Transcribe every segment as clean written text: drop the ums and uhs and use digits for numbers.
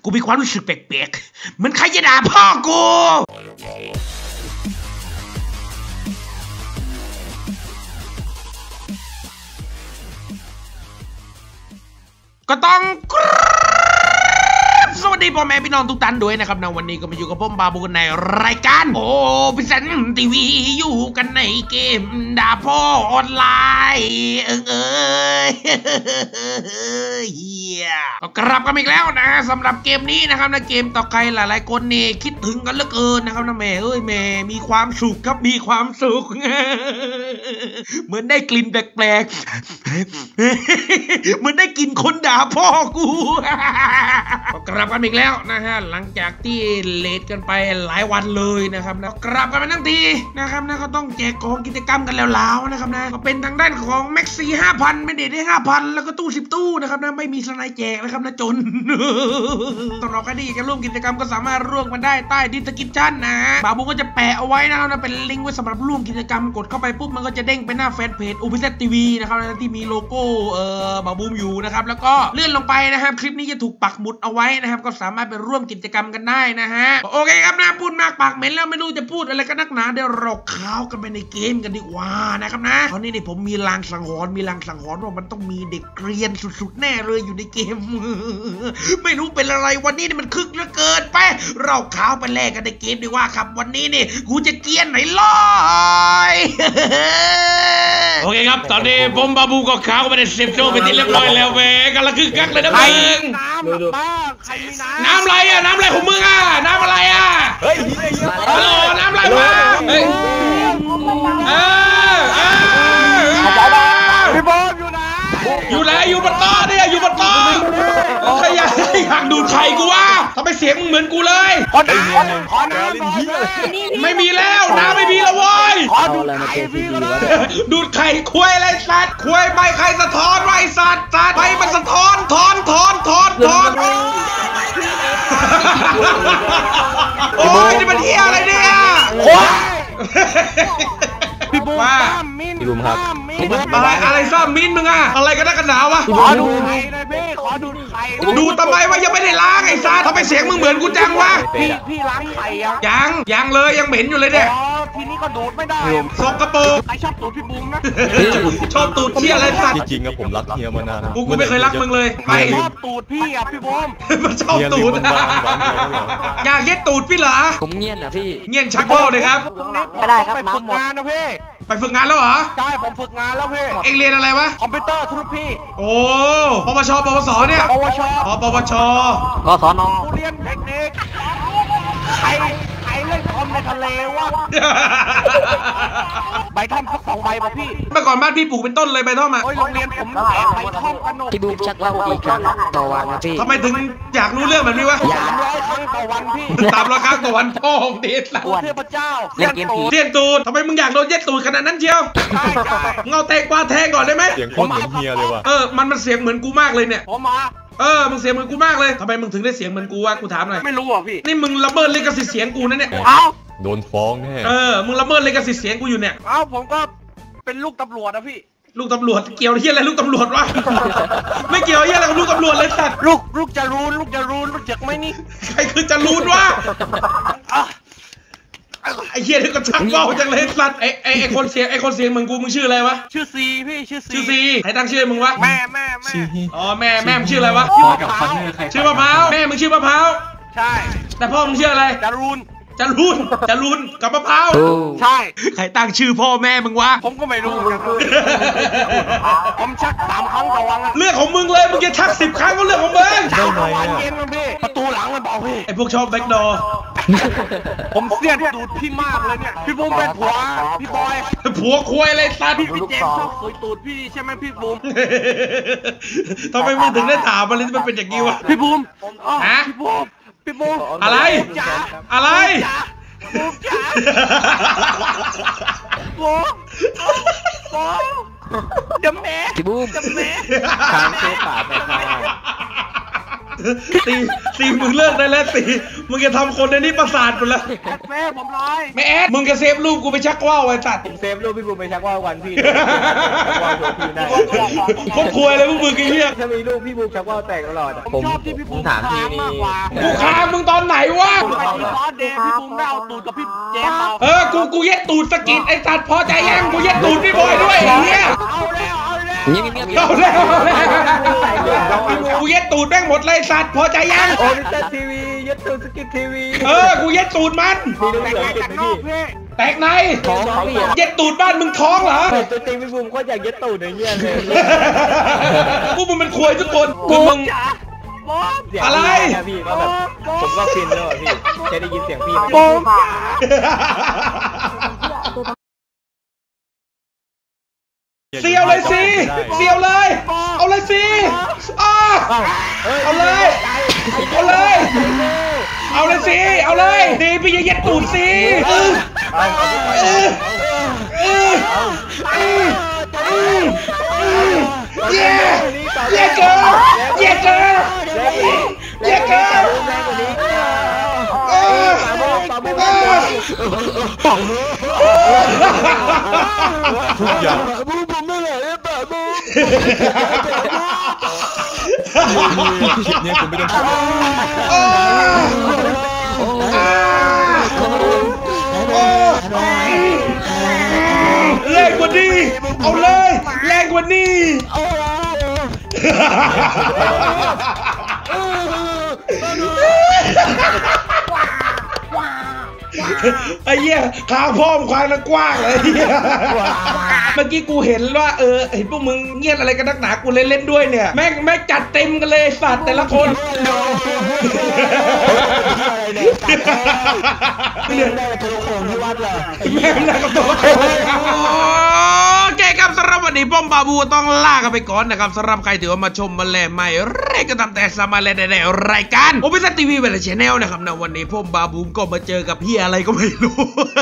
กูมีความรู้สึกแปลกๆเหมือนใครจะด่าพ่อกูก็ต้องสวัสดีพ่อแม่พี่น้องทุกท่านด้วยนะครับในวันนี้ก็มาอยู่กับผมบาบูในรายการโอ้พิเศษทีวีอยู่กันในเกมด่าพ่อออนไลน์ก็กลับกันอีกแล้วนะสำหรับเกมนี้นะครับนะเกมต่อใครหลายๆคนนี่คิดถึงกันเหลือเกินนะครับนะแม่แม่มีความสุขครับมีความสุขเหมือนได้กลิ่นแปลกๆเหมือนได้กลิ่นคนด่าพ่อกูก็กลับกันอีกแล้วนะฮะหลังจากที่เลทกันไปหลายวันเลยนะครับนะกลับกันมาทั้งทีนะครับนะก็ต้องแจกของกิจกรรมกันแล้วนะครับนะก็เป็นทางด้านของแม็กซี่ 5,000 ไม่เด็ดได้ 5,000 แล้วก็ตู้10ตู้นะครับนะไม่มีสไนแจกนะครับนะจนต้องรอกันดีจะร่วมกิจกรรมก็สามารถร่วมกันได้ใต้ดิสคริปชั่นนะบาบูก็จะแปะเอาไว้นะครับนะเป็นลิงก์ไว้สำหรับร่วมกิจกรรมกดเข้าไปปุ๊บมันก็จะเด้งไปหน้าแฟนเพจอูพิเซตทีวีนะครับที่มีโลโก้บาบูอยู่นะครับแล้วก็เลื่อนลงไปนะครับคลิปนี้จะถูกปักหมุดเอาไว้นะครับก็สามารถไปร่วมกิจกรรมกันได้นะฮะโอเคครับนะพูดมากปากเหม็นแล้วไม่รู้จะพูดอะไรกันนักหนาเดี๋ยวเราเข้ากันไปในเกมกันดีกว่านะครับนะตอนนี้ผมมีลางสังหรณ์ว่ามันต้องมีเด็กเกรียนสุดๆแน่เลยอยู่ในเกมไม่รู้เป็นอะไรวันนี้มันคึกเหลือเกินไปเราเข้าไปแลกกันในเกมดีกว่าครับวันนี้นี่กูจะเกรียนไหนล่อยโอเคครับตอนนี้ผมบาบูก็เข้าไปใน10โชว์ไปที่เรียบร้อยแล้วแหวกันละคึกกักเลยนะมึงน้ำอะไรอะน้ำอะไรของมึงอะน้ำอะไรอะเฮ้ยฮัลโหลน้ำอะไรมาเฮ้ยพี่บอมอยู่ไหนอยู่บนโต๊ะเนี่ยอยู่บนโต๊ะใครอยากดูดไข่กูวะทำไมเสียงมึงเหมือนกูเลยขอน้ำไม่มีแล้วน้ำไม่มีแล้วเว้ยขอดูดไข่พี่ก็ได้ดูดไข่คุยอะไรสัตว์คุยใบไข่สะท้อนไว้สัตว์ใบมันสะท้อนถอนโอ้ยนี่มันเหี้ยอะไรเนี่ยพี่บูมพี่บูมครับอะไรซ้ำมิ้นมึงอะอะไรกันนักกันหนาวะขอดูไข่เลยพี่ขอดูไข่ดูทำไมวะยังไม่ได้ล้างไอ้สัตว์ทำไมเสียงมึงเหมือนกูจังวะพี่ล้างไข่ยังเลยยังเหม็นอยู่เลยเนี่ยทีนี้ก็ดูดไม่ได้สกปรกใครชอบตูดพี่บูมนะชอบตูดเที่ยอะไรสัตว์จริงๆผมรักเฮียมานานกูไม่เคยรักมึงเลยไปชอบตูดพี่อะพี่บูมมันชอบตูดอยากเย็ดตูดพี่เหรอผมเงียบนะพี่เงียบชักโครกเลยครับไม่ได้ครับไปฝึกงานนะพี่ไปฝึกงานแล้วเหรอใช่ผมฝึกงานแล้วพี่เอ็งเรียนอะไรวะคอมพิวเตอร์ทุกพี่โอ้ปวชเนี่ยปวชปวชกศนกูเรียนเทคนิคใครเล่นคอมในทะเลวะใบท่อมสัก2 ใบป่ะพี่เมื่อก่อนบ้านพี่ปลูกเป็นต้นเลยใบท่อมอ่ะโรงเรียนผมแจกใบท่อมกันหนกพี่บูมชักว่าวกี่ครั้งต่อวันนะพี่ทำไมถึงอยากรู้เรื่องแบบนี้วะ 300 ครั้งต่อวันพี่ 300 ครั้งต่อวันพ่อของเดชเทพเจ้าเล่นเกมผีเทียนตูดทำไมมึงอยากโดนเย็ดตูดขนาดนั้นเชียวเงาแตกกว่าแทงก่อนได้ไหมเสียงโคตรเหมือนเฮียเลยว่ะมันเสียงเหมือนกูมากเลยเนี่ยผมมามึงเสียงเหมือนกูมากเลยทำไมมึงถึงได้เสียงเหมือนกูวะกูถามหน่อยไม่รู้อ่ะพี่นี่มึงละเมิดลิขสิทธิ์เสียงกูนะเนี่ยโดนฟ้องแน่มึงละเมิดลิขสิทธิ์เสียงกูอยู่เนี่ยผมก็เป็นลูกตำรวจนะพี่ลูกตำรวจเกี่ยวเฮียอะไรลูกตำรวจวะไม่เกี่ยวเฮียอะไรกับลูกตำรวจเลยสัตว์ลูกจะรูนรู้จักไหมนี่ใครคือจะรูนวะไอ้เฮียนี่ก็ชักเบาจังเลยสัตว์ไอ้คนเสียงมึงกูมึงชื่ออะไรวะชื่อซีพี่ชื่อซีใครตั้งชื่อมึงวะแม่อ๋อแม่มึงชื่ออะไรวะชื่อมะพร้าวแม่มึงชื่อมะพร้าวใช่แต่พ่อมึงชื่ออะไรจรูนกับมะพร้าวใช่ใครตั้งชื่อพ่อแม่มึงวะผมก็ไม่รู้ผมชัก3 ครั้งต่อวันเรื่องของมึงเลยมึงจะชัก10 ครั้งก็เรื่องของมึงเช้าวันเย็นพี่ประตูหลังมันบอกพี่ไอ้พวกชอบแบ็คดอร์ผมเสียดดูดพี่มากเลยเนี่ยพี่บูมเป็นผัวพี่บอยผัวควายอะไรสัตว์พี่เจมชอบเคยตูดพี่ใช่ไหมพี่บูมทำไมมึงถึงได้ถามมันเลยมันเป็นอย่างนี้วะพี่บูมฮะพี่บูมอะไรบูมจ๋าเดี๋ยวแม่พี่บูมทางเทปป่าไปตีมึงเลิกได้แล้วตีมึงจะทำคนในนี้ประสาทไปแล้วแม่ผมร้อยไม่แอดมึงจะเซฟรูปกูไปชักว่าวไอ้สัตว์เซฟรูปพี่บูมไปชักว่าววันพี่โคตรควยเลยพวกมึงไอ้เหี้ยถ้ามีรูปพี่บูมชักว่าวแตกตลอดผมชอบที่พี่บูมถามพี่นี่กูค้างมึงตอนไหนวะไปที่ซอสเดย์พี่บูมได้เอาตูดกับพี่เจมส์กูเย็ดตูดสกิดไอ้สัตว์พอใจยังกูเย็ดตูดพี่บอยด้วยไอ้เหี้ยกูเย็ดตูดแม่งหมดเลยสัตว์พอใจยังโอ้ดิจิตอลทีวีเย็ดตูดสกิททีวีกูเย็ดตูดมันแตกในเย็ดตูดบ้านมึงท้องเหรอตัวจริงพี่บูมก็อยากเย็ดตูดอย่างเงี้ยเลยพวกมึงเป็นควยทุกคนมึงอะไรพี่ก็แบบผมก็ฟินแล้วพี่จะได้ยินเสียงพี่เสียวเลยสิเสียวเลยเอาเลยสิเอาเลยเอาเลยเอาเลยสิเอาเลยดีพี่จะเย็ดตูดสิเย่เย่เกินเย่เกินเย่เกินทุกอย่างบูมไม่เลยแบบบูมคลิปนี้ผมไม่ได้แรงกว่านี้เอาเลยแรงกว่านี้ไอ้เหี้ยขาพ่อมควายแล้วกว้างเลยเมื่อกี้กูเห็นว่าเห็นพวกมึงเงียบอะไรกันนักหนากูเล่นด้วยเนี่ยแม่งจัดเต็มกันเลยสัตว์แต่ละคนแม่งได้กับตัวโอเคครับสำหรับวันนี้ป้อมบาบูต้องลากันไปก่อนนะครับสำหรับใครถือว่ามาชมมาแลใหม่เร่ก็ตามแต่สามารถเล่นในรายการโอเปนทีวีเวลาชแนลนะครับในวันนี้ป้อมบาบูก็มาเจอกับพี่อะไรก็ไม่รู้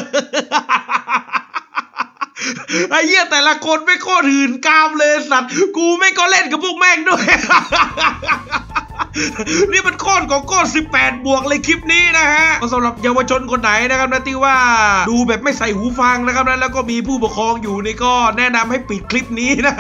ไอ้เหี้ยแต่ละคนไม่โคตรหื่นกามเลยสัตว์กูไม่ก็เล่นกับพวกแม่งด้วยนี่มันโคตรของโคตร18 บวกเลยคลิปนี้นะฮะสำหรับเยาวชนคนไหนนะครับนะที่ว่าดูแบบไม่ใส่หูฟังนะครับนะแล้วก็มีผู้ปกครองอยู่นี่ก็แนะนำให้ปิดคลิปนี้นะ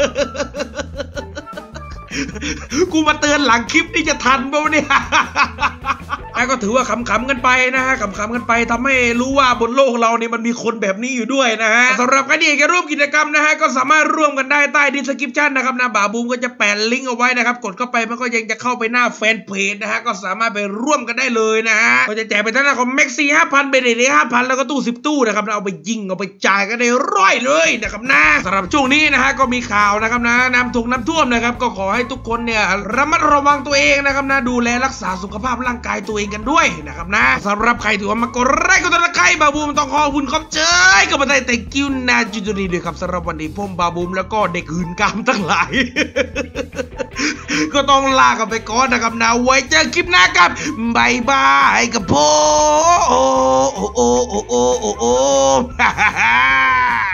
กูมาเตือนหลังคลิปนี่จะทันป่าวเนี่ยก็ถือว่าขำๆกันไปนะฮะขำๆกันไปทำให้รู้ว่าบนโลกเราเนี่ยมันมีคนแบบนี้อยู่ด้วยนะฮะสำหรับใครที่อยากจะร่วมกิจกรรมนะฮะก็สามารถร่วมกันได้ใต้ดีสคริปชั่นนะครับนะบ่าบูมก็จะแปะลิงก์เอาไว้นะครับกดเข้าไปมันก็ยังจะเข้าไปหน้าแฟนเพจนะฮะก็สามารถไปร่วมกันได้เลยนะฮะก็จะแจกไปทั้งหน้าของแม็กซี่ 5,000 เบเดย์ 5,000 แล้วก็ตู้10 ตู้นะครับเอาไปยิงเอาไปจ่ายกันได้ร้อยเลยนะครับนะสำหรับช่วงนี้นะฮะก็มีข่าวนะครับนะน้ำท่วมนะครับก็ขอให้ทุกคนเนี่ยระมัดระวังตัวเองนะครับนะดูแลรักษาสุขภาพร่างกายตัวเองกันด้วยนะครับนะสำหรับใครที่ว่ามากดไลค์กดติดตามบาบูมต้องขอบคุณครับเจ้ยก็มาได้แต่กิ้วนาจุดนี้ด้วยครับสำหรับวันนี้ผมบาบูมแล้วก็เด็กหื่นกามทั้งหลายก็ต้องลากันไปก่อนนะครับนะไว้เจอคลิปหน้ากับบายบายกับพ่อ